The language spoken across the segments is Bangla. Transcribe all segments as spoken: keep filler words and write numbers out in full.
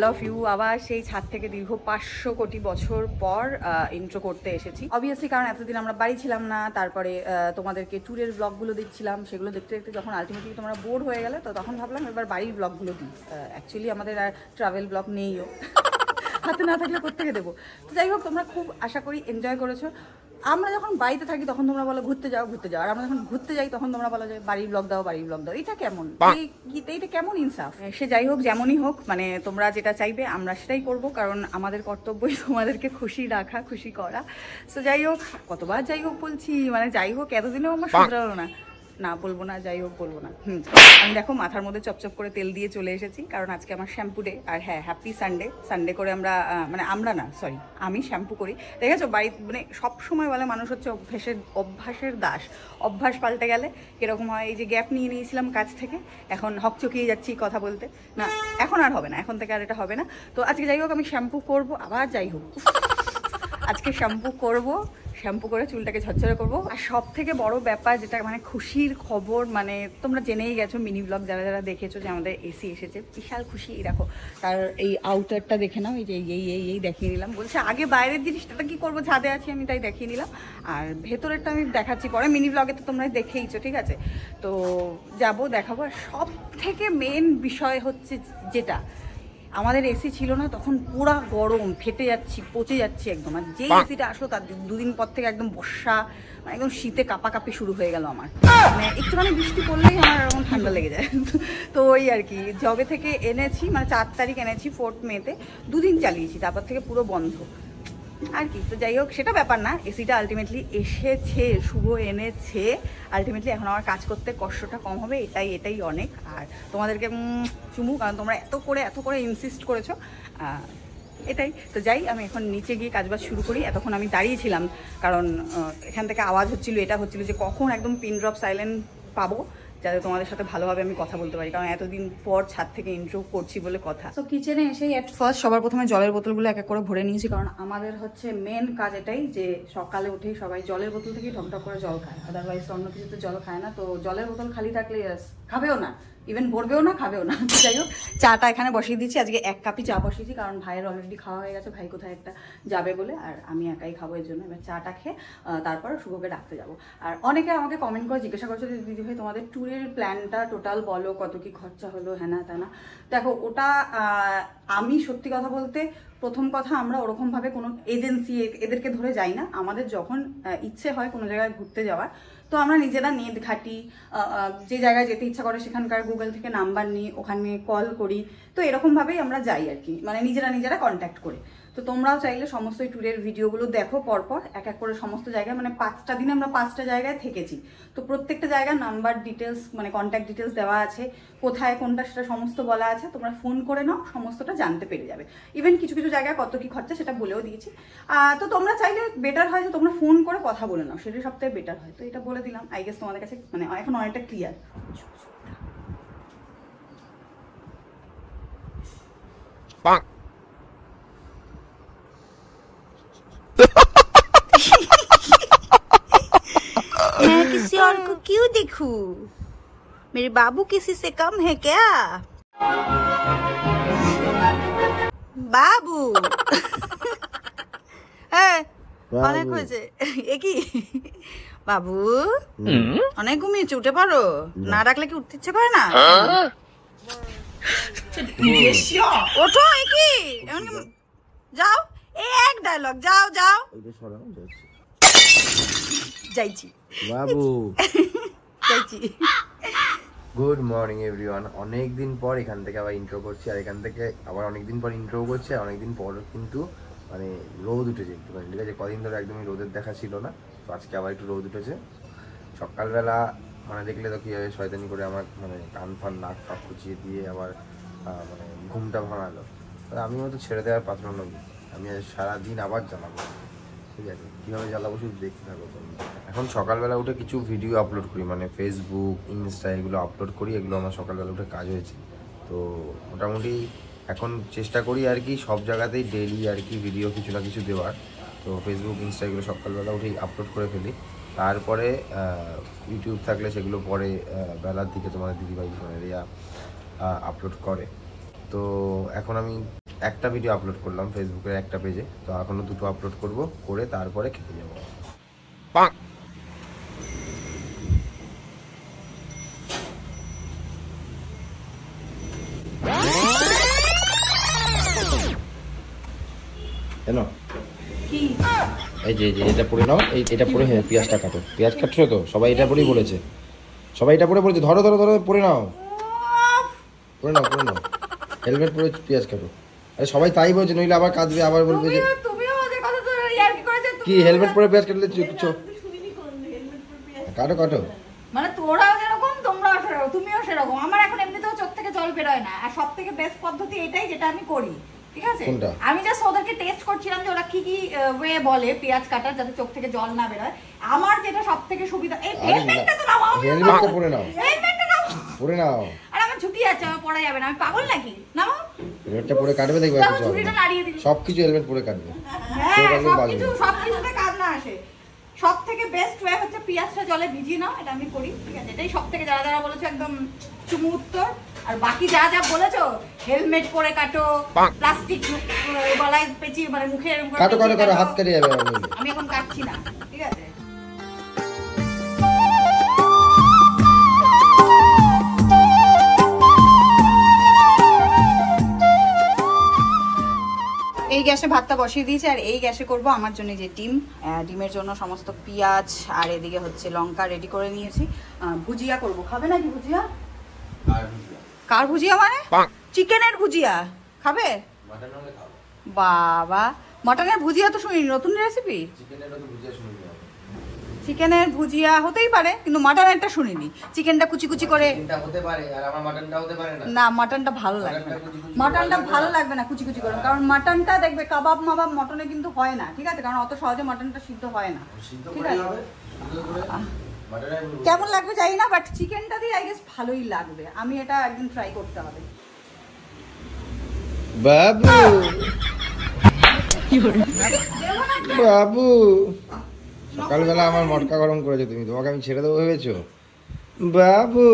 Of you. আবার সেই ছাদ থেকে দীর্ঘ পাঁচশো কোটি বছর পর ইন্ট্রো করতে এসেছি। অবভিয়াসলি কারণ এতদিন আমরা বাড়ি ছিলাম না, তারপরে তোমাদেরকে ট্যুরের ব্লগগুলো দিচ্ছিলাম, সেগুলো দেখতে দেখতে যখন আলটিমেটলি তোমরা বোর হয়ে গেলে তো তখন ভাবলাম এবার বাড়ির ব্লগগুলো দিই। অ্যাকচুয়ালি আমাদের আর ট্রাভেল ব্লগ নেইও, হাতে না থাকলে কোত্থেকে দেবো। তো যাই হোক, তোমরা খুব আশা করি এনজয় করেছো। আমরা যখন বাড়িতে থাকি তখন তোমরা বলো ঘুরতে যাও ঘুরতে যাও, আর আমরা যখন ঘুরতে যাই তখন তোমরা বলো যে বাড়ির ব্লগ দাও বাড়ির ব্লগ দাও। এটা কেমন, এইটা কেমন ইনসাফ? সে যাই হোক, যেমনই হোক, মানে তোমরা যেটা চাইবে আমরা সেটাই করবো, কারণ আমাদের কর্তব্যই তোমাদেরকে খুশি রাখা, খুশি করা। সো যাই হোক, কতবার যাই হোক বলছি, মানে যাই হোক এতদিনেও আমার শুধরালো না। না বলবো না, যাই হোক বলবো না। হুম আমি দেখো মাথার মধ্যে চপচপ করে তেল দিয়ে চলে এসেছি, কারণ আজকে আমার শ্যাম্পু ডে। আর হ্যাঁ, হ্যাপি সানডে। সানডে করে আমরা মানে আমরা না সরি আমি শ্যাম্পু করি। দেখেছো বাড়ি মানে সব সময় বলে মানুষ হচ্ছে অভ্যাসের অভ্যাসের দাস। অভ্যাস পাল্টে গেলে কিরকম হয়, এই যে গ্যাপ নিয়ে নিয়েছিলাম কাজ থেকে, এখন হকচকিয়ে যাচ্ছি কথা বলতে। না এখন আর হবে না, এখন থেকে আর এটা হবে না। তো আজকে যাই হোক আমি শ্যাম্পু করবো, আবার যাই হোক আজকে শ্যাম্পু করব, শ্যাম্পু করে চুলটাকে ঝরঝরে করবো। আর সব থেকে বড় ব্যাপার যেটা মানে খুশির খবর, মানে তোমরা জেনেই গেছো মিনি ব্লগ যারা যারা দেখেছো যে আমাদের এসি এসেছে, বিশাল খুশি। দেখো তার এই আউটারটা দেখে নাও, এই যে এই এই এই দেখিয়ে নিলাম। বলছে আগে বাইরের জিনিসটা কি করবো, ছাদে আছি আমি তাই দেখিয়ে নিলাম, আর ভেতরেরটা আমি দেখাচ্ছি পরে। মিনি ব্লগে তো তোমরা দেখেইছো, ঠিক আছে? তো যাবো দেখাবো। আর সব থেকে মেন বিষয় হচ্ছে যেটা, আমাদের এসি ছিল না তখন, পুরা গরম, ফেটে যাচ্ছি, পচে যাচ্ছি একদম। আর যেই এসিটা আসলো তার দুদিন পর থেকে একদম বর্ষা, মানে একদম শীতে কাঁপাকাঁপি শুরু হয়ে গেল আমার। মানে একটুখানি বৃষ্টি পড়লেই আমার এরকম ঠান্ডা লেগে যায়। তো ওই আর কি, জবে থেকে এনেছি, মানে চার তারিখ এনেছি ফোর্থ মেতে, দুদিন চালিয়েছি, তারপর থেকে পুরো বন্ধ আর কি। তো যাই হোক সেটা ব্যাপার না, এসিটা আলটিমেটলি এসেছে, শুভ এনেছে। আলটিমেটলি এখন আমার কাজ করতে কষ্টটা কম হবে, এটাই এটাই অনেক। আর তোমাদেরকে চুমু, কারণ তোমরা এত করে এত করে ইনসিস্ট করেছো, এটাই। তো যাই আমি এখন নিচে গিয়ে কাজবাজ শুরু করি। এতক্ষণ আমি দাঁড়িয়েছিলাম কারণ এখান থেকে আওয়াজ হচ্ছিল, এটা হচ্ছিল যে কখন একদম পিন ড্রপ সাইলেন্ট পাবো, যাতে তোমাদের সাথে ভালোভাবে আমি কথা বলতে পারি, কারণ এতদিন পর ছাদ থেকে ইন্ট্রো করছি বলে কথা। তো কিচেনে এসেই এট ফার্স্ট সবার প্রথমে জলের বোতলগুলো এক এক করে ভরে নিয়েছি, কারণ আমাদের হচ্ছে মেন কাজ এটাই যে সকালে উঠেই সবাই জলের বোতল থেকেই ঢকঢক করে জল খায়, আদারওয়াইজ অন্য কিছু তো জল খায় না। তো জলের বোতল খালি থাকলে খাবেও না, ইভেন ভরবেও না, খাবেও না। যাই হোক চাটা এখানে বসিয়ে দিচ্ছি, আজকে এক কাপই চা বসিয়েছি, কারণ ভাইয়ের অলরেডি খাওয়া হয়ে গেছে, ভাই কোথায় একটা যাবে বলে, আর আমি একাই খাবো এর জন্য। এবার চাটা খেয়ে তারপর শুভকে ডাকতে যাবো। আর অনেকে আমাকে কমেন্ট করে জিজ্ঞাসা করছে যে দিদি ভাই তোমাদের ট্যুরের প্ল্যানটা টোটাল বলো, কত কি খরচা হলো, হ্যাঁ না তা না। দেখো ওটা আমি সত্যি কথা বলতে, প্রথম কথা আমরা ওরকমভাবে কোনো এজেন্সি এদেরকে ধরে যাই না। আমাদের যখন ইচ্ছে হয় কোনো জায়গায় ঘুরতে যাওয়ার, তো আমরা নিজেরা নেট ঘাটি, যে জায়গায় যেতে ইচ্ছা করে সেখানকার গুগল থেকে নাম্বার নিই, ওখানে কল করি। তো এরকমভাবেই আমরা যাই আর কি, মানে নিজেরা নিজেরা কন্ট্যাক্ট করে। তো তোমরাও চাইলে সমস্ত ট্যুরের ভিডিওগুলো দেখো পরপর, এক এক করে সমস্ত জায়গায়, মানে পাঁচটা দিনে আমরা পাঁচটা জায়গায় থেকেছি। তো প্রত্যেকটা জায়গার নাম্বার ডিটেলস, মানে কন্ট্যাক্ট ডিটেলস দেওয়া আছে, কোথায় কোনটা সেটা সমস্ত বলা আছে। তোমরা ফোন করে নাও, সমস্তটা জানতে পেরে যাবে। ইভেন কিছু কিছু জায়গায় কত কি খরচা সেটা বলেও দিয়েছি। তো তোমরা চাইলে বেটার হয় যে তোমরা ফোন করে কথা বলে নাও, সেটা সবথেকে বেটার হয়। তো এটা বলে দিলাম, আই গেস তোমাদের কাছে মানে এখন অনেকটা ক্লিয়ার। मैं किसी और को क्यों देखूं? मेरे बाबू किसी से कम है क्या? बाबू হ্যাঁ অনেক হয়েছে। এ কি বাবু, অনেক ঘুমিয়েছে, উঠে পারো না, ডাকলে কি উঠতে ইচ্ছে করে না? ওঠো, এ কি যাও, এক ডায়লগ, যাও যাও যাইছি বাবু যাইছি। Good morning everyone. অনেক দিন পর এখান থেকে আবার ইন্ট্রো করছি, আর এখান থেকে আবার অনেক দিন পর ইন্ট্রো করছি, আর অনেকদিন পর কিন্তু মানে রোদ উঠেছে একটুখানি, ঠিক আছে? কদিন ধরে একদমই রোদের দেখা ছিল না, তো আজকে আবার একটু রোদ উঠেছে। সকালবেলা মানে দেখলে তো কীভাবে শয়তানি করে আমার মানে কান ফান নাক ফাঁক খুঁচিয়ে দিয়ে আবার মানে ঘুমটা ভাঙালো। আমি হয়তো ছেড়ে দেওয়ার পাত্র নই, আমি সারাদিন আবার জ্বালাবো, ঠিক আছে? কীভাবে জ্বালাবো শুধু দেখতে থাকো তোমরা। এখন সকালবেলা উঠে কিছু ভিডিও আপলোড করি, মানে ফেসবুক, ইনস্টা এগুলো আপলোড করি, এগুলো আমার সকালবেলা উঠে কাজ হয়েছে। তো মোটামুটি এখন চেষ্টা করি আর কি সব জায়গাতেই ডেইলি আর কি ভিডিও কিছু না কিছু দেওয়ার। তো ফেসবুক, ইনস্টা এগুলো সকালবেলা উঠেই আপলোড করে ফেলি। তারপরে ইউটিউব থাকলে সেগুলো পরে বেলার দিকে তোমাদের দিদিভাই রিয়া আপলোড করে। তো এখন আমি একটা ভিডিও আপলোড করলাম ফেসবুকের একটা পেজে, তো এখনো দুটো আপলোড করব, করে তারপরে খেতে যাবো। কেন এই যে এটা পরে নাও, এই এটা পরে হ্যাঁ পেঁয়াজটা কাটো, পেঁয়াজ কাটছো তো সবাই এটা পরেই বলেছে, সবাই এটা পরে বলেছে, ধরো ধরো ধরো পরে নাও, পরে নাও পরে নাও, হেলমেট পরে পেঁয়াজ কাটো। আরে সবাই তাই বলছে, নইলে আবার কাঁদবে, আবার বলবে যে কি হেলমেট পরে পেঁয়াজ কাটলে কাটো কাটো। মানে তোরাও যেরকম তোমরাও সেরকম, তুমিও সেরকম। আমার এখন এমনিতেও চোখ থেকে জল বেরোয় না, আর সব থেকে বেস্ট পদ্ধতি এটাই যেটা আমি করি, ঠিক আছে? আমি জাস্ট ওদেরকে টেস্ট করছিলাম যে ওরা কি কি ওয়ে বলে পেঁয়াজ কাটার যাতে চোখ থেকে জল না বেরোয়। আমার যেটা সব থেকে সুবিধা, এই হেলমেটটা তো নাও, হেলমেটটা পরে নাও, হেলমেটটা নাও পরে নাও। আর আমার ছুটি আছে, আমার পড়া যাবে না, আমি পাগল নাকি? নাও হেলমেটটা পরে কাটবে, দেখবে কিছু হবে না, সবকিছু হেলমেট পরে কাটবে। হ্যাঁ সবকিছু সবকিছুতে কাজ না আসে। সব থেকে বেস্ট ওয়ে হচ্ছে পেঁয়াজটা জলে ভিজিয়ে নাও, এটা আমি করি, ঠিক আছে? এটাই সব থেকে যারা যারা বলেছো একদম চুমু উত্তর। আর বাকি যা যা বলেছো, হেলমেট পরে কাটো, প্লাস্টিক গলায় পেঁচিয়ে মানে মুখে এরকম করে কাটো কাটো কাটো, হাত কেটে যাবে। আমি এখন কাটছি না, ঠিক আছে? এই গ্যাসে ভাতটা বসিয়ে দিয়েছি, আর এই গ্যাসে করব আমার জন্য যে ডিম, ডিমের জন্য সমস্ত পেঁয়াজ আর এদিকে হচ্ছে লঙ্কা রেডি করে নিয়েছি। ভুজিয়া করব, খাবে নাকি ভুজিয়া? কার ভুজিয়া মানে? চিকেনের ভুজিয়া খাবে? বাবা, মটনের ভুজিয়া তো শুনিনি, নতুন রেসিপি। চিকেনের ভুজিয়া হতেই পারে, কিন্তু মাটনেরটা শুনিনি। চিকেনটা কুচি কুচি করে না, মাটনটা ভালো লাগবে না, মাটনটা ভালো লাগবে না কুচি কুচি করে, কারণ মাটনটা দেখবে কাবাব মাবাব মটনে কিন্তু হয় না, ঠিক আছে? কারণ অত সহজে মাটনটা সিদ্ধ হয় না, ঠিক আছে? কেমন লাগবে জানি না, বাট চিকেনটা দিয়ে আই গেস ভালোই লাগবে। আমি এটা একদিন ট্রাই করতে হবে। বাবু বাবু সকালবেলা আমার মটকা গরম করেছো তুমি, তোমাকে আমি ছেড়ে দেবো ভেবেছো? বাবু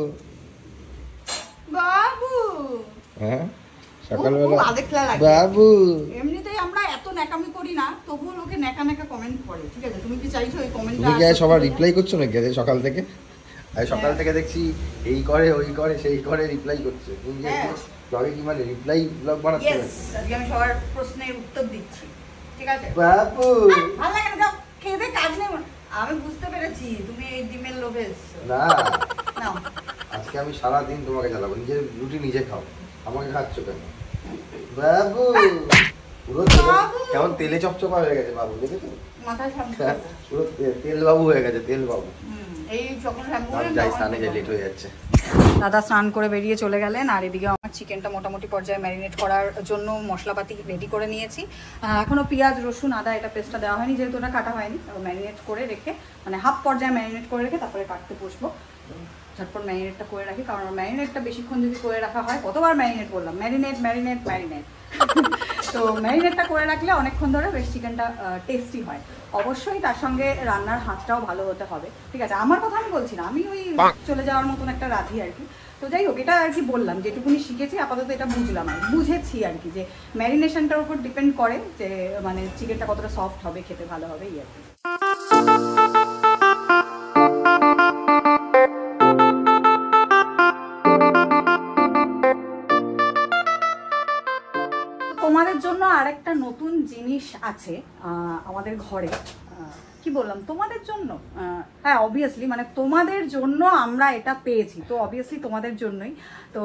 বাবু হ্যাঁ সকালবেলা বাবু। এমনিতেই আমরা এত ন্যাকামি করি না, তবুও লোকে ন্যাকা ন্যাকা কমেন্ট করে, ঠিক আছে? তুমি কি চাইছো এই কমেন্টটা? তুমি কি সবার রিপ্লাই করছো নাকি সকাল থেকে? আমি সকাল থেকে দেখছি এই করে ওই করে সেই করে রিপ্লাই করছে। তুমি কি ব্লগে কি মানে রিপ্লাই ব্লগ বানাচ্ছো? ইয়েস, আজকে আমি সবার প্রশ্নের উত্তর দিচ্ছি, ঠিক আছে? বাবু ভালো লাগে না, যাও খেয়ে দে, কাজ নেই। আমি বুঝতে পেরেছি তুমি এই ডিমের লোভে এসছো। না নাও, আজকে আমি সারা দিন তোমাকে জ্বালাবো, নিজের রুটি নিজে খাও, আমাকে খাচ্ছ কেন? বাবু পুরো কেমন তেলে চপচপা হয়ে গেছে বাবু, দেখেছো? মাথায় শ্যাম্পু, পুরো তেল বাবু হয়ে গেছে, তেল বাবু। এই যখন শ্যাম্পু যাই স্নানে যাই, লেট হয়ে যাচ্ছে। দাদা স্নান করে বেরিয়ে চলে গেলেন, আর এদিকে আমার চিকেনটা মোটামুটি পর্যায়ে ম্যারিনেট করার জন্য মশলাপাতি রেডি করে নিয়েছি। এখনো পেঁয়াজ রসুন আদা এটা পেস্টটা দেওয়া হয়নি, যেহেতু ওটা কাটা হয়নি। ম্যারিনেট করে রেখে মানে হাফ পর্যায়ে ম্যারিনেট করে রেখে তারপরে কাটতে বসবো। ঝটপট ম্যারিনেটটা করে রাখি, কারণ ম্যারিনেটটা বেশিক্ষণ যদি করে রাখা হয়, কতবার ম্যারিনেট করলাম, ম্যারিনেট ম্যারিনেট ম্যারিনেট তো ম্যারিনেটটা করে রাখলে অনেকক্ষণ ধরে বেশ চিকেনটা টেস্টি হয়। অবশ্যই তার সঙ্গে রান্নার হাতটাও ভালো হতে হবে, ঠিক আছে? আমার কথা আমি বলছি না, আমি ওই চলে যাওয়ার মতন একটা রাধি আর কি। তো যাই হোক, এটা আর কি বললাম, যেটুকুনি শিখেছি আপাতত এটা বুঝলাম আর বুঝেছি আর কি, যে ম্যারিনেশনটার উপর ডিপেন্ড করে যে মানে চিকেনটা কতটা সফট হবে, খেতে ভালো হবে, এই আর কি। তোমাদের জন্য আরেকটা নতুন জিনিস আছে আমাদের ঘরে। কি বললাম তোমাদের জন্য? হ্যাঁ অবভিয়াসলি, মানে তোমাদের জন্য আমরা এটা পেয়েছি, তো অবভিয়াসলি তোমাদের জন্যই। তো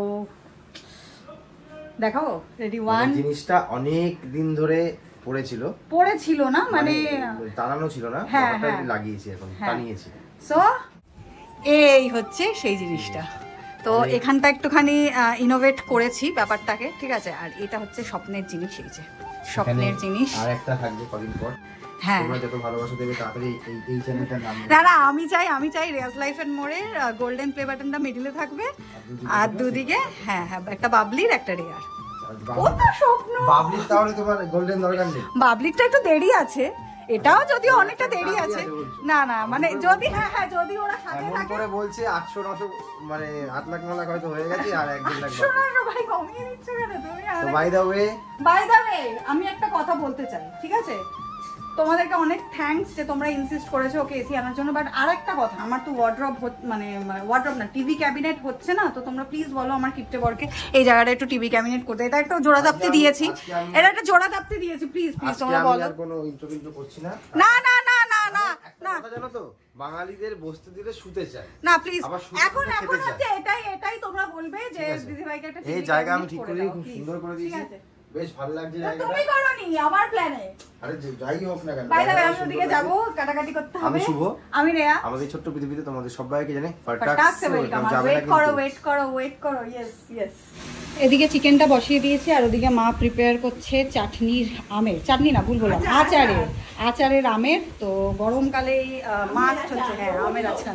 দেখো, রেডি ওয়ান। জিনিসটা অনেক দিন ধরে পড়েছিল পড়েছিল না, মানে টানানো ছিল না, হ্যাঁ হ্যাঁ লাগিয়েছি, এখন টানিয়েছি। সো এই হচ্ছে সেই জিনিসটা। তো এখানটা একটুখানি ইনোভেট করেছি ব্যাপারটাকে, ঠিক আছে? আর এটা হচ্ছে স্বপ্নের জিনিস, এই যে স্বপ্নের জিনিস। আর একটা থাকবে কদিন পর। হ্যাঁ, তোমরা যত ভালোবাসা দেবে তাড়াতাড়ি এই এই চ্যানেলটার নাম। না না, আমি চাই আমি চাই রিয়াজ লাইফ এন্ড মোড়ের গোল্ডেন প্লে বাটনটা মিডলে থাকবে, আর দুদিকে হ্যাঁ হ্যাঁ একটা বাবলির একটা রেয়ার। কত স্বপ্ন! বাবলির তাহলে তোমার গোল্ডেন দরকার নেই। বাবলিরটা একটু দেরি আছে, এটাও যদিও অনেকটা দেরি আছে, না না মানে যদি হ্যাঁ হ্যাঁ যদি ওরা সাথে এমন থাকে করে বলছে আটশো নশো মানে আট লাখ ন লাখ হয়তো হয়ে গেছে আর এক দেড় লাখ আটশো নশো ভাই কমিয়ে দিচ্ছ কেন তুমি? তো by the way by the way আমি একটা কথা বলতে চাই, ঠিক আছে? তোমাদেরকে অনেক থ্যাঙ্কস যে তোমরা ইনসিস্ট করেছো ওকে এসি আনার জন্য, বাট আর একটা কথা, আমার তো ওয়ার্ড্রপ মানে ওয়ার্ড্রপ না টিভি ক্যাবিনেট হচ্ছে না, তো তোমরা প্লিজ বলো আমার কিপ্টে বরকে এই জায়গাটা একটু টিভি ক্যাবিনেট করতে। এটা একটা জোড়া দাপ্তি দিয়েছি, এটা একটা জোড়া দাপ্তি দিয়েছি, প্লিজ প্লিজ তোমরা বলো। আর কোনো ইন্ট্রো ইন্ট্রো করছি না, না না না না না না কথা জানো তো বাঙালিদের বসতে দিলে শুতে চায় না, প্লিজ এখন এখন হচ্ছে এটাই এটাই তোমরা বলবে যে দিদি ভাইকে একটা এই জায়গা আমি ঠিক করে খুব সুন্দর করে দিয়েছি, বেশ ভালো লাগছে জায়গাটা। তুমি করোনি আমার প্ল্যানে, আরে যাই হোক না কেন বাই দ্য ওয়ে আমি ওদিকে যাব, কাটাকাটি করতে হবে। আমি শুভ, আমি রেয়া, আমাদের ছোট্ট পৃথিবীতে তোমাদের সবাইকে জানি ফাটাক্স ওয়েলকাম। ওয়েট করো ওয়েট করো ওয়েট করো ইয়েস ইয়েস। এদিকে চিকেনটা বসিয়ে দিয়েছি আর ওদিকে মা প্রিপেয়ার করছে চাটনির আমের, চাটনি না ভুল বললাম, আচারের আচারের আমের। তো গরমকালে মাছ চলছে, হ্যাঁ আমের আচার।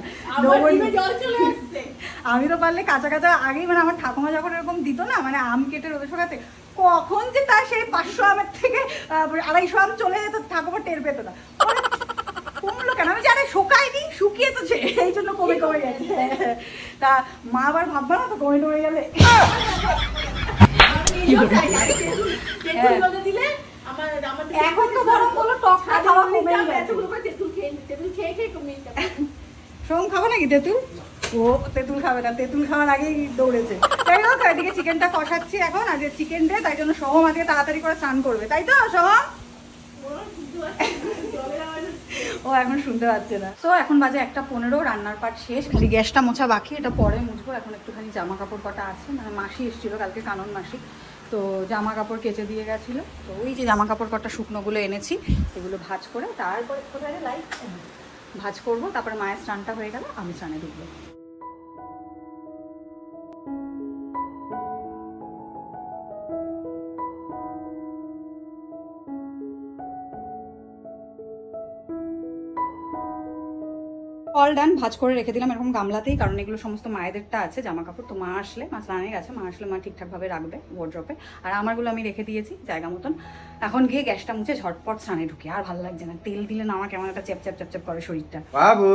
আমি তো পারলে কাঁচা কাঁচা আগেই মানে আমার ঠাকুমা যখন এরকম দিত না মানে আম কেটে রোদে শোকাতে, কখন যে তার সেই পাঁচশো আমের থেকে আড়াইশো আম চলে যেত ঠাকুমা টের পেত না। কমলো কেন আমি জানি শোকাই দিই, শুকিয়ে তো এই জন্য কমে কমে গেছে। তা মা আবার ভাববা না তো কমে কমে গেলে। এখন তো বরং বলো টকটা খাওয়া কমে গেছে। সোম খাবো নাকি তেঁতুল? ও তেঁতুল খাবে না, তেঁতুল খাওয়ার আগেই দৌড়েছে। তাই হোক এদিকে চিকেনটা কষাচ্ছি এখন, আজ চিকেন ডে, তাই জন্য সোহম আজকে তাড়াতাড়ি করে স্নান করবে, তাই তো সোহম? ও এখন শুনতে পাচ্ছে না। তো এখন বাজে একটা পনেরো, রান্নার পাট শেষ, খালি গ্যাসটা মোছা বাকি, এটা পরে মুছবো। এখন একটুখানি জামা কাপড় কটা আছে, মানে মাসি এসেছিল কালকে, কানন মাসি, তো জামা কাপড় কেচে দিয়ে গেছিলো, তো ওই যে জামা কাপড় কটা শুকনোগুলো এনেছি, এগুলো ভাঁজ করে তারপরে কোথায় লাইট ভাঁজ করবো, তারপরে মায়ের স্নানটা হয়ে গেল আমি স্নানে ঢুকবো। অল ডান, ভাঁজ করে রেখে দিলাম এরকম গামলাতেই, কারণ এগুলো সমস্ত মায়েদেরটা আছে জামা কাপড়। তো মা আসলে, মা স্নানে গেছে, মা আসলে মা ঠিকঠাকভাবে রাখবে ওয়ার্ড্রপে, আর আমারগুলো আমি রেখে দিয়েছি জায়গা মতন। এখন গিয়ে গ্যাসটা মুছে ঝটপট স্নানে ঢুকি, আর ভালো লাগছে না, তেল দিলে না আমার কেমন একটা চ্যাপ চ্যাপ চ্যাপ চ্যাপ করে শরীরটা। বাবু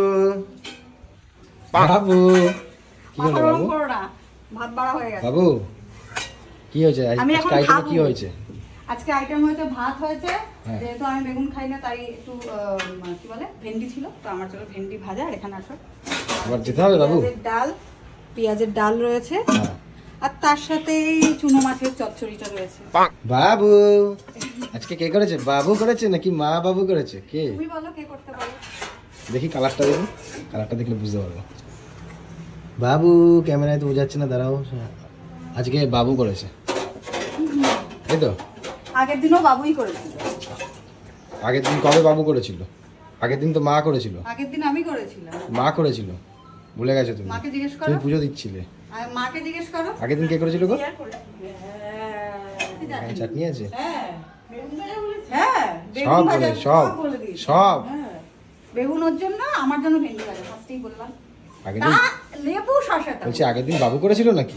বাবু কি হলো বাবু? করো না, ভাত বাড়া হয়ে গেছে। বাবু কি হয়েছে? আমি এখন আইটেমে কি হয়েছে? আজকে আইটেম হয়েছে ভাত হয়েছে, যেহেতু আমি বেগুন খাই না তাই একটু কি বলে ভেন্ডি ছিল, তো আমার জন্য ভেন্ডি ভাজা। আর এখানে আসো আবার যেতে হবে বাবু, ডাল, পেঁয়াজের ডাল রয়েছে, আর তার সাথে চুনো মাছের চচ্চড়িটা রয়েছে। বাবু আজকে কে করেছে? বাবু করেছে নাকি মা বাবু করেছে? কে? তুমি বলো কে করতে পারো। দেখি কালারটা, দেখি কালারটা দেখলে বুঝতে পারবো। বাবু ক্যামেরায় তো বোঝাচ্ছে না, দাঁড়াও। আজকে বাবু করেছে তাই তো? আগের দিনও বাবুই করেছিল। আগের দিন কবে বাবু করেছিল? আগের দিন তো মা করেছিল। আগের দিন আমি করেছিলাম। মা করেছিল, ভুলে গেছো তুমি? মাকে জিজ্ঞেস করো। তুমি পুজো দিচ্ছিলে। আর মাকে জিজ্ঞেস করো আগের দিন কে করেছিল গো? হ্যাঁ চাটনি আছে, হ্যাঁ বেগুন ভাজা বলেছি, হ্যাঁ সব বলে সব সব বেগুন ওর জন্য, আমার জন্য ভেন্ডি ভাজা, ফার্স্টেই বললাম। আগের দিন লেবু শসাটা বলছি আগের দিন বাবু করেছিল নাকি?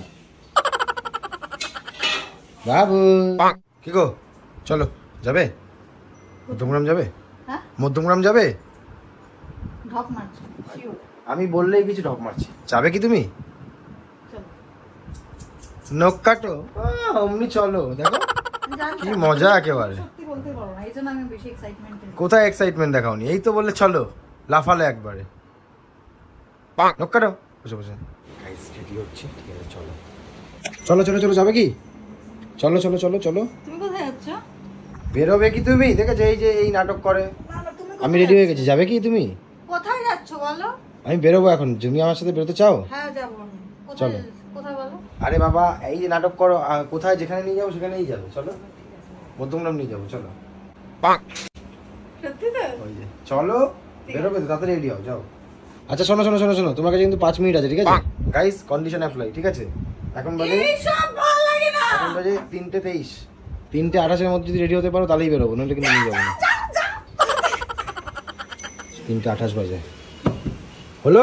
বাবু কি গো, চলো যাবে মধ্যমগ্রাম যাবে? হ্যাঁ মধ্যমগ্রাম যাবে? ঢক মারছো শিওর? আমি বললেই কিছু ঢক মারছি। যাবে কি তুমি? চলো নখ কাটো, অমনি চলো। দেখো কি মজা একেবারে। সত্যি বলতে পারো না, এইজন্য আমি বেশি এক্সাইটমেন্ট। কোথায় এক্সাইটমেন্ট দেখাওনি? এই তো বললে চলো, লাফালে একবারে। নখ কাটো, বসে বসে গাইস রেডি হচ্ছে, ঠিক আছে চলো চলো চলো চলো। যাবে কি? চলো চলো চলো চলো। তুমি কোথায় যাচ্ছ? বেরোবে কি তুমি? দেখেছো এই যে এই নাটক করে। আমি রেডি হয়ে গেছি, যাবে কি তুমি? কোথায় যাচ্ছ বলো? আমি বেরোবো এখন, তুমি আমার সাথে বেরোতে চাও? হ্যাঁ যাবো। চলো। কোথায় বলো? আরে বাবা এই যে নাটক করো, কোথায় যেখানে নিয়ে যাবো সেখানেই যাবে, চলো মধ্যমগ্রাম নিয়ে যাবো, চলো। সত্যি তো? ওই যে চলো, বেরোবে তো, তাড়াতাড়ি রেডি হও, যাও। আচ্ছা শোনো শোনো শোনো শোনো, তোমার কাছে কিন্তু পাঁচ মিনিট আছে, ঠিক আছে গাইস? কন্ডিশন অ্যাপ্লাই, ঠিক আছে? এখন বাজে এইসব ভালো লাগে না। এখন বাজে তিনটে তেইশ, তিনটে আঠাশের মধ্যে যদি রেডি হতে পারো তাহলেই বেরোবো, নইলে কিন্তু নিয়ে যাবো না। তিনটে আঠাশ বাজে হলো,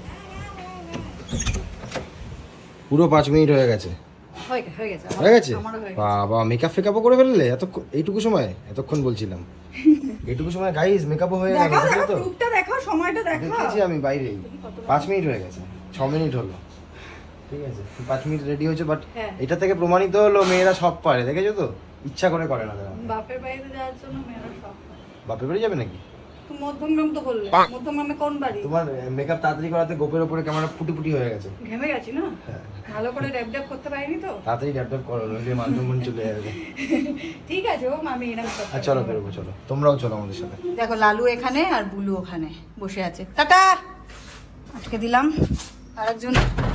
পুরো পাঁচ মিনিট হয়ে গেছে। হয়ে গেছে হয়ে গেছে বাবা, মেকআপ ফেকআপও করে ফেললে এত এইটুকু সময়? এতক্ষণ বলছিলাম। এটুকু সময় গাইস মেকআপও হয়ে গেছে তো রূপটা দেখো সময়টা দেখো দেখেছি আমি বাইরে পাঁচ মিনিট হয়ে গেছে ছ মিনিট হলো ঠিক আছে পাঁচ মিনিট রেডি হয়েছে বাট এটা থেকে প্রমাণিত হলো মেয়েরা সব পারে দেখেছো তো ইচ্ছা করে করে না তারা বাপের বাড়িতে যাওয়ার জন্য মেয়েরা সব বাপের বাড়ি যাবে নাকি মধ্যমগ্রাম তো বললে মধ্যমগ্রামে কোন বাড়ি তোমার মেকআপ তাড়াতাড়ি করাতে গোপের উপরে ক্যামেরা ফুটি ফুটি হয়ে গেছে ঘেমে গেছি না ভালো করে ড্যাপ ড্যাপ করতে পারিনি তো তাড়াতাড়ি ড্যাপ ড্যাপ করো নইলে মান সম্মান চলে যাবে ঠিক আছে ও মামি এরকম আচ্ছা চলো বেরোবো চলো তোমরাও চলো আমাদের সাথে দেখো লালু এখানে আর বুলু ওখানে বসে আছে টাটা আটকে দিলাম আরেকজন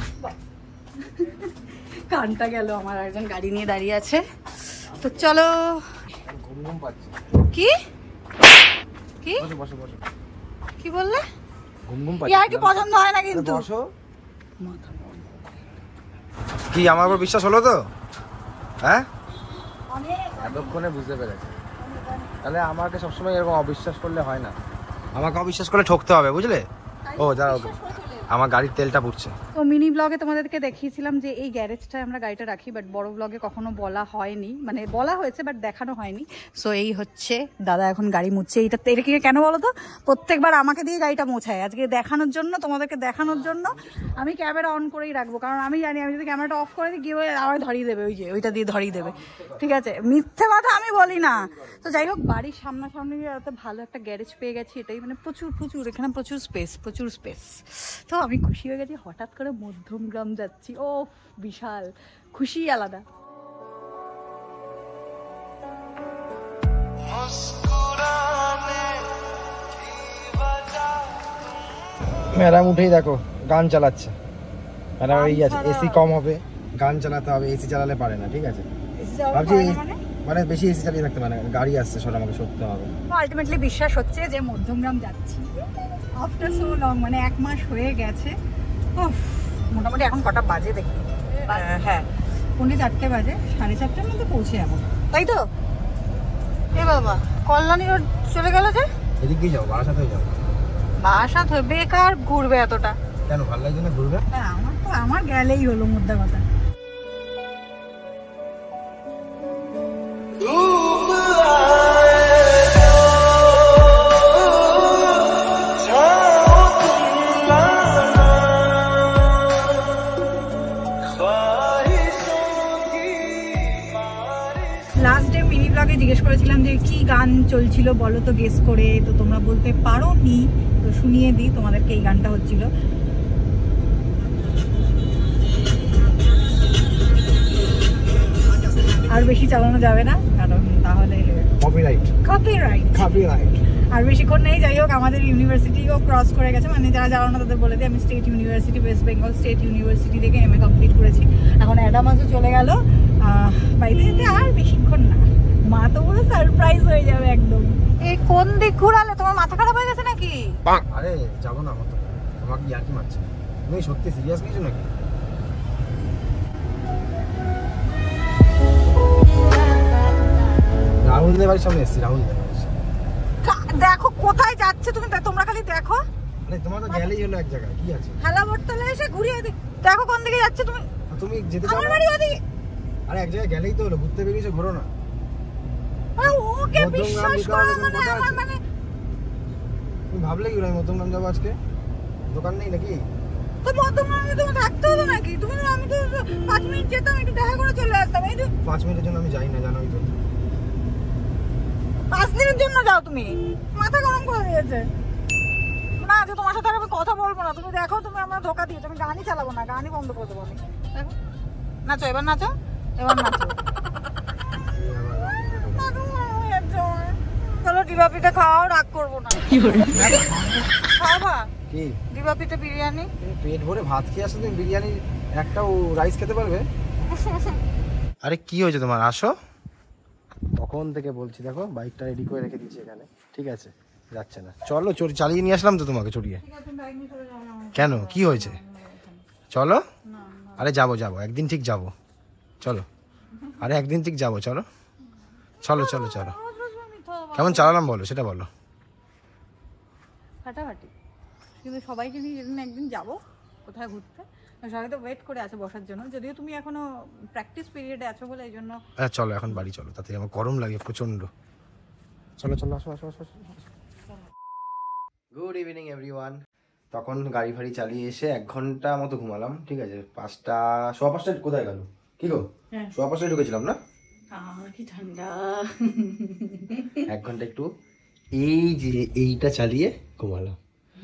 কানটা গেল আমার আরেকজন গাড়ি নিয়ে দাঁড়িয়ে আছে তো চলো ঘুম ঘুম পাচ্ছে কি কি বসো বসো বসো কি বললে ঘুম ঘুম পাচ্ছে ইয়ার কি পছন্দ হয় না কিন্তু বসো কি আমার উপর বিশ্বাস হলো তো হ্যাঁ এতক্ষণে বুঝতে পেরেছি তাহলে আমাকে সবসময় এরকম অবিশ্বাস করলে হয় না আমাকে অবিশ্বাস করলে ঠকতে হবে বুঝলে ও যাও আমার গাড়ির তেলটা পুড়ছে তো মিনি ব্লগে তোমাদেরকে দেখিয়েছিলাম যে এই গ্যারেজটায় আমরা গাড়িটা রাখি বাট বড় ব্লগে কখনো বলা হয়নি মানে বলা হয়েছে বাট দেখানো হয়নি সো এই হচ্ছে দাদা এখন গাড়ি মুছছে এইটা এটাকে কেন বলো তো প্রত্যেকবার আমাকে দিয়ে গাড়িটা মোছায় আজকে দেখানোর জন্য তোমাদেরকে দেখানোর জন্য আমি ক্যামেরা অন করেই রাখবো কারণ আমি জানি আমি যদি ক্যামেরাটা অফ করে দিই গিয়ে আমার ধরিয়ে দেবে ওই যে ওইটা দিয়ে ধরিয়ে দেবে ঠিক আছে মিথ্যে কথা আমি বলি না তো যাই হোক বাড়ির সামনাসামনি এত ভালো একটা গ্যারেজ পেয়ে গেছি এটাই মানে প্রচুর প্রচুর এখানে প্রচুর স্পেস প্রচুর স্পেস তো আমি খুশি হয়ে গেছি হঠাৎ করে মধ্যমগ্রাম যাচ্ছি ও বিশাল খুশি আলাদা ম্যাডাম উঠেই দেখো গান চালাচ্ছে ম্যাডাম এই আছে এসি কম হবে গান চালাতে হবে এসি চালালে পারে না ঠিক আছে ভাবছি মানে বেশি এসি চালিয়ে থাকতে পারে না গাড়ি আসছে সেটা আমাকে সত্যি হবে আলটিমেটলি বিশ্বাস হচ্ছে যে মধ্যমগ্রাম যাচ্ছি আফটার সো লং মানে এক মাস হয়ে গেছে মোটামুটি এখন কটা বাজে দেখি হ্যাঁ পৌনে চারটে বাজে সাড়ে চারটের মধ্যে পৌঁছে যাবো তাই তো এ বাবা কল্যাণী রোড চলে গেল যে এদিক দিয়ে যাবো বারাসাত হয়ে যাবো বারাসাত হয়ে বেকার ঘুরবে এতটা কেন ভালো লাগছে না ঘুরবে হ্যাঁ আমার তো আমার গেলেই হলো মুদ্রা কথা লাস্ট ডে মিনি ব্লগে জিজ্ঞেস করেছিলাম যে কি গান চলছিল বলো তো গেস করে তো তোমরা বলতে পারো নি তো শুনিয়ে দিই তোমাদেরকে এই গানটা হচ্ছিল আর বেশি চালানো যাবে না কারণ তাহলে কপিরাইট কপিরাইট কপিরাইট আর বেশিক্ষণ নেই যাই হোক আমাদের ইউনিভার্সিটিও ক্রস করে গেছে মানে যারা জানো না তাদের বলে দিই আমি state university west Bengal state university থেকে এম এ কমপ্লিট করেছি এখন অ্যাডামাসও চলে গেল বাড়িতে যেতে আর বেশিক্ষণ না মা তো পুরো সারপ্রাইজ হয়ে যাবে একদম এই কোন দিক ঘুরালে তোমার মাথা খারাপ হয়ে গেছে নাকি আরে যাবো না আমার তো তোমাকে ইয়ার্কি মারছে তুমি সত্যি সিরিয়াস কিছু নাকি রাহুলদের বাড়ির সামনে এসেছি রাহুলদের দেখো কোথায় যাচ্ছে তুমি তোমরা খালি দেখো আরে তোমার তো গেলেই হলো এক জায়গায় কি আছে হেলা বটতলে এসে ঘুরিয়ে দেখো কোন দিকে যাচ্ছে তুমি তুমি যেতে চাও আমার বাড়ি ওদিকে আরে এক জায়গায় গেলেই তো হলো ঘুরতে বেরিয়েছো ঘোরো না আরে ওকে বিশ্বাস করো মানে আমার মানে তুমি ভাবলে কি আমি মধ্যমগ্রাম যাবো আজকে দোকান নেই নাকি তো মধ্যমগ্রামে তুমি থাকতে হলো নাকি তুমি আমি তো পাঁচ মিনিট যেতাম একটু দেখা করে চলে আসতাম এই তো পাঁচ মিনিটের জন্য আমি যাই না জানোই তো পাঁচ দিনের জন্য যাও তুমি মাথা গরম করে দিয়েছে না যে তোমার সাথে আমি কথা বলবো না তুমি দেখো তুমি আমার ধোকা দিয়েছো আমি গানই চালাবো না গানই বন্ধ করে দেবো আমি দেখো নাচো এবার নাচো এবার নাচো চলো ডিবা পিঠা খাওয়াও রাগ করবো না খাওয়া কি ডিবা পিঠা বিরিয়ানি পেট ভরে ভাত খেয়ে আসো তুমি বিরিয়ানি একটাও রাইস খেতে পারবে আরে কি হয়েছে তোমার আসো তখন থেকে বলছি দেখো বাইকটা রেডি করে রেখে দিয়েছি এখানে ঠিক আছে যাচ্ছে না চলো চোর চালিয়ে নিয়ে আসলাম তো তোমাকে চড়িয়ে কেন কি হয়েছে চলো আরে যাবো যাবো একদিন ঠিক যাবো চলো আরে একদিন ঠিক যাবো চলো চলো চলো চলো কেমন চালালাম বলো সেটা বলো ফাটাফাটি কিন্তু সবাইকে নিয়ে যেদিন একদিন যাবো কোথায় ঘুরতে সবাই তো ওয়েট করে আছে বসার জন্য যদিও তুমি এখনো প্র্যাকটিস পিরিয়ডে আছো বলে এই জন্য হ্যাঁ চলো এখন বাড়ি চলো তাতে আমার গরম লাগে প্রচন্ড চলো চলো আসো আসো আসো গুড ইভিনিং এভরিওয়ান। তখন গাড়ি ফাড়ি চালিয়ে এসে এক ঘন্টা মতো ঘুমালাম, ঠিক আছে। পাঁচটা সোয়া পাঁচটায় কোথায় গেল কি গো, সোয়া পাঁচটায় ঢুকেছিলাম না, কি ঠান্ডা। এক ঘন্টা একটু এই যে এইটা চালিয়ে ঘুমালাম।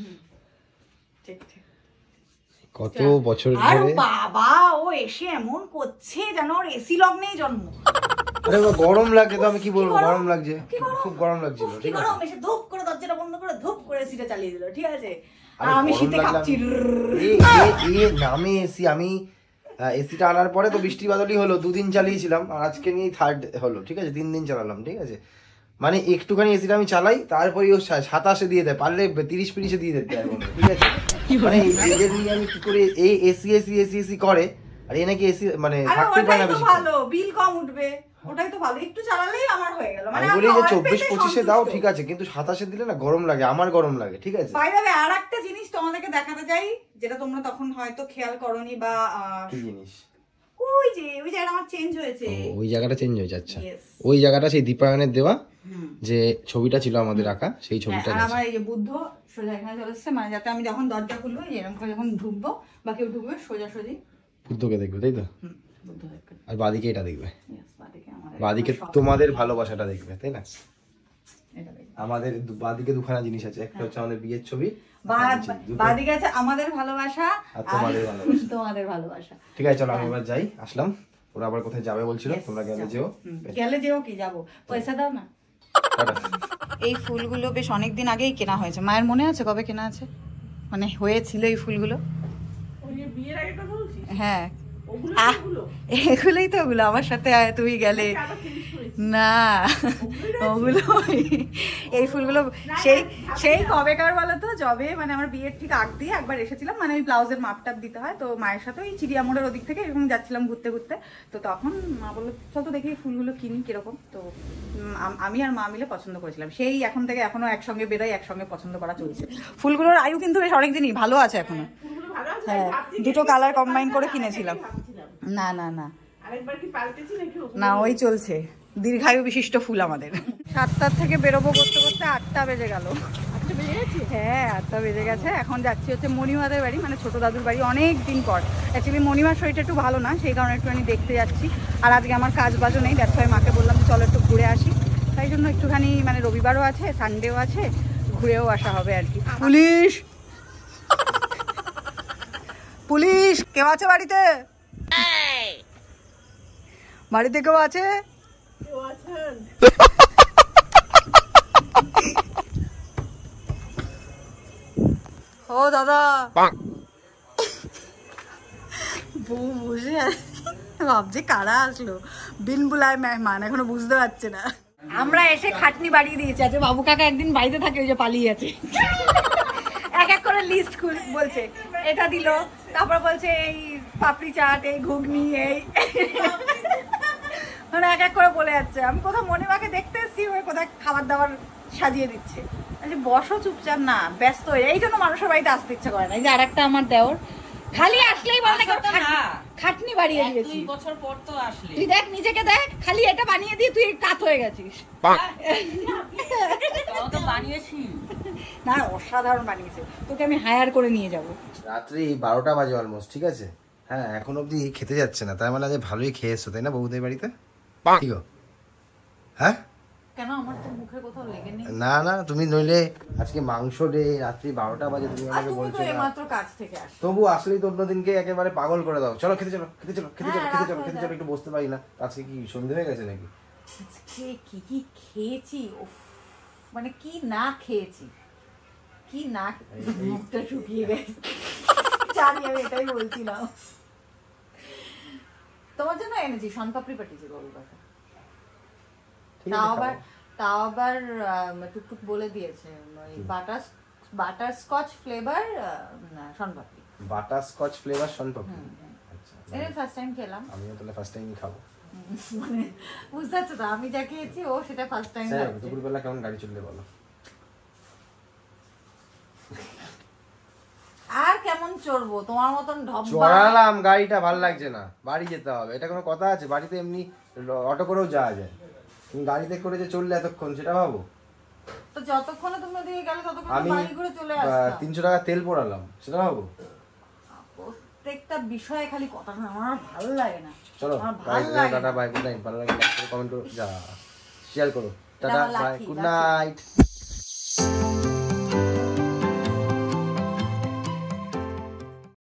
কত বছর ধরে বাবা ও এসে এমন করছে যেন ওর এসি লগ্নেই জন্ম। আরে গরম লাগে তো, আমি কি বলবো, গরম লাগছে, খুব গরম লাগছিল, ঠিক আছে। এসে ধূপ করে দরজাটা বন্ধ করে ধূপ করে এসিটা চালিয়ে দিল, ঠিক আছে। আর আমি শীতে কাঁপছি। এই নামে এসি, আমি এসিটা আনার পরে তো বৃষ্টি বাদলই হলো, দুদিন চালিয়েছিলাম, আর আজকে নিয়ে থার্ড হলো, ঠিক আছে, তিন দিন চালালাম, ঠিক আছে। মানে একটুখানি এসিটা আমি চালাই, তারপরে ও সাতাশে দিয়ে দেয়, পারলে তিরিশ পিরিশে দিয়ে দিতে এখন, ঠিক আছে। মানে এদের নিয়ে আমি কি করে, এই এসি এসি এসি এসি করে, আর এ নাকি এসি মানে থাকতে পারে না বেশি, ভালো বিল কম উঠবে, ওটাই তো ভালো, একটু চালালেই আমার হয়ে গেল। মানে আমি বলি যে চব্বিশ পঁচিশে দাও, ঠিক আছে, কিন্তু সাতাশে দিলে না গরম লাগে, আমার গরম লাগে, ঠিক আছে। বাই দ্য ওয়ে আরেকটা জিনিস তোমাদেরকে দেখাতে চাই, যেটা তোমরা তখন হয়তো খেয়াল করোনি বা কি জিনিস, ওই যে ওই জায়গাটা আমার চেঞ্জ হয়েছে, ওই জায়গাটা চেঞ্জ হয়ে যাচ্ছে, ওই জায়গাটা সেই দীপায়নের দেওয়া যে ছবিটা ছিল আমাদের আঁকা, সেই ছবিটা। আর আমার এই যে বুদ্ধ সোজা এখানে চলে এসেছে, মানে যাতে আমি যখন দরজা খুলবো এরকম করে যখন ঢুকবো বা কেউ ঢুকবে সোজা সোজি বুদ্ধকে দেখবে, তাই তো। আর বাদিকে এটা দেখবে, বাদিকে তোমাদের ভালোবাসাটা দেখবে, তাই না। আমাদের বাদিকে দুখানা জিনিস আছে, একটা হচ্ছে আমাদের বিয়ের ছবি, বাদিকে আছে আমাদের ভালোবাসা আর তোমাদের ভালোবাসা, তোমাদের ভালোবাসা। ঠিক আছে, চলো আমি এবার যাই, আসলাম। ওরা আবার কোথায় যাবে বলছিল, তোমরা গেলে যেও, গেলে যেও কি যাবো, পয়সা দাও না। এই ফুলগুলো বেশ অনেকদিন আগেই কেনা হয়েছে, মায়ের মনে আছে কবে কেনা আছে, মানে হয়েছিল এই ফুলগুলো। হ্যাঁ এগুলোই তো, ওগুলো আমার সাথে তুমি গেলে না, ওগুলো এই ফুলগুলো সেই সেই কবেকার বলো তো, যবে মানে আমার বিয়ের ঠিক আগ দিয়ে একবার এসেছিলাম, মানে ওই ব্লাউজের মাপটাপ দিতে হয়, তো মায়ের সাথে ওই চিড়িয়া মোড়ের ওদিক থেকে এরকম যাচ্ছিলাম ঘুরতে ঘুরতে, তো তখন মা বললো চল তো দেখি ফুলগুলো কিনি কিরকম, তো আমি আর মা মিলে পছন্দ করেছিলাম, সেই এখন থেকে এখনো একসঙ্গে বেরোয়, একসঙ্গে পছন্দ করা চলছে। ফুলগুলোর আয়ু কিন্তু বেশ অনেকদিনই ভালো আছে এখনো। হ্যাঁ দুটো কালার কম্বাইন করে কিনেছিলাম। না না না না ওই চলছে, দীর্ঘায়ু বিশিষ্ট ফুল আমাদের। সাতটার থেকে বেরোবো করতে করতে আটটা বেজে গেল। হ্যাঁ আটটা বেজে গেছে। এখন যাচ্ছি হচ্ছে মণিমাদের বাড়ি, মানে ছোট দাদুর বাড়ি, অনেক দিন পর। অ্যাকচুয়ালি মণিমার শরীরটা একটু ভালো না, সেই কারণে একটুখানি দেখতে যাচ্ছি। আর আজকে আমার কাজ বাজও নেই, দ্যাটস ওয়াই মাকে বললাম চলো একটু ঘুরে আসি, তাই জন্য একটুখানি, মানে রবিবারও আছে সানডেও আছে, ঘুরেও আসা হবে আর কি। পুলিশ পুলিশ কেউ আছে বাড়িতে? বাড়িতে কেউ আছে? ও দাদা বউ বসে ভাবছে কারা আসলো, বিন বুলায় মেহমান, এখনো বুঝতে পারছে না। আমরা এসে খাটনি বাড়িয়ে দিয়েছি, আচ্ছা বাবু কাকা একদিন বাড়িতে থাকে, ওই যে পালিয়ে আছে, এক এক করে লিস্ট বলছে, এটা দিল, তারপর বলছে এই পাপড়ি চাট, এই ঘুগনি, এই মানে এক এক করে বলে যাচ্ছে। আমি কোথাও মণিমাকে দেখতে এসেছি, ওই কোথায় খাবার দাবার সাজিয়ে দিচ্ছে, বসো চুপচাপ, না ব্যস্ত হয়ে, এই জন্য মানুষের বাড়িতে আসতে ইচ্ছা করে না। এই যে আর একটা আমার দেওর, খালি আসলেই বলে খাটনি বাড়িয়ে দিয়েছি, বছর পর তো আসলে তুই দেখ নিজেকে দেখ, খালি এটা বানিয়ে দিয়ে তুই কাত হয়ে গেছিস। বানিয়েছি না, অসাধারণ বানিয়েছে, তোকে আমি হায়ার করে নিয়ে যাব। রাত্রি বারোটা বাজে অলমোস্ট, ঠিক আছে। হ্যাঁ এখন অব্দি খেতে যাচ্ছে না, তাই মানে আজ ভালোই খেয়ে এসছো তাই না বউদের বাড়িতে? কি গো হ্যাঁ? কেন আমার তো মুখে কোথাও লেগে নেই। না না তুমি নইলে আজকে মাংস ডে, রাত্রি বারোটা বাজে, তুমি আমাকে বলছো না, মাত্র কাজ থেকে আসো, তবু আসলেই তো অন্যদিনকে একেবারে পাগল করে দাও, চলো খেতে চলো খেতে চলো খেতে চলো খেতে চলো খেতে চলো, একটু বসতে পারি না। আজকে কি সন্ধ্যে হয়ে গেছে নাকি? আজকে কি কি খেয়েছি, মানে কি না খেয়েছি, কি না, মুখটা শুকিয়ে গেছে, জানি আমি এটাই বলছিলাম। তোমার জন্য এনেছি শনপাপড়ি পাঠিয়েছি বাবু কাকা, তাও আবার তাও আবার টুকটুক বলে দিয়েছে butter butter scotch flavour sonpapdi, butter scotch flavour sonpapdi. আচ্ছা এটা ফার্স্ট টাইম খেলাম, আমিও তাহলে ফার্স্ট টাইমই খাবো, মানে বুঝতে পারছো তো, আমি যা খেয়েছি ও সেটা ফার্স্ট টাইম। দুপুরবেলা কেমন গাড়ি চললে বলো? আর কেমন চড়বো তোমার মতন ঢপ চড়ালাম, গাড়িটা ভালো লাগছে না, বাড়ি যেতে হবে, এটা কোনো কথা আছে? বাড়িতে এমনি অটো করেও যাওয়া যায়, তুমি গাড়িতে করে যে চললে এতক্ষণ সেটা ভাবো। তো যতক্ষণে তুমি ওদিকে গেলে ততক্ষণ আমি বাড়ি ঘুরে চলে আসতাম। তিনশো টাকা তেল পোড়ালাম, সেটা ভাবো। প্রত্যেকটা বিষয়ে খালি কথা, আমার ভালো লাগে না। চলো bye, tata bye, good night. ভালো লাগলে কমেন্ট করো, যা শেয়ার করো, টাটা বাই, গুড নাইট।